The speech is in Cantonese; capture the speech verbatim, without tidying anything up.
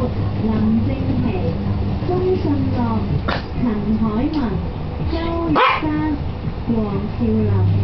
林正琪、鍾信樂、陳海文、周玉山、黃兆林。